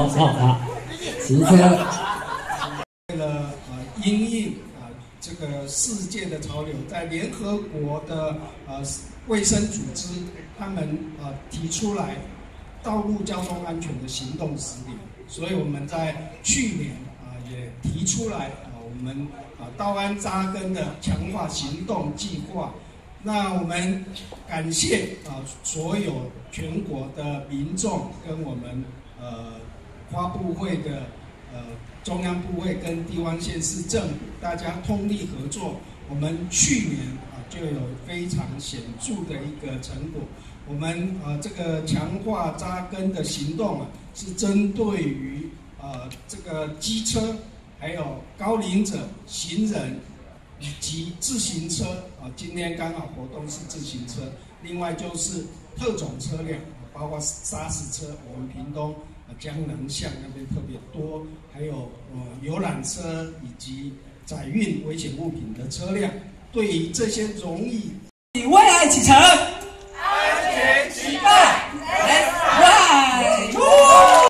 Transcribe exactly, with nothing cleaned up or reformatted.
好好好，骑车。 为了呃因应啊、呃、这个世界的潮流，在联合国的呃卫生组织，他们呃提出来道路交通安全的行动指引，所以我们在去年啊、呃、也提出来啊、呃、我们啊道安扎根的强化行动计划。那我们感谢啊、呃、所有全国的民众跟我们呃花部会的呃中央部会跟地方县市政府大家通力合作，我们去年啊、呃、就有非常显著的一个成果。我们呃这个强化扎根的行动啊，是针对于呃这个机车，还有高龄者、行人。以及自行车啊，今天刚好活动是自行车，另外就是特种车辆，包括砂石车，我们屏东啊江南巷那边特别多，还有呃游览车以及载运危险物品的车辆，对于这些容易为爱启程。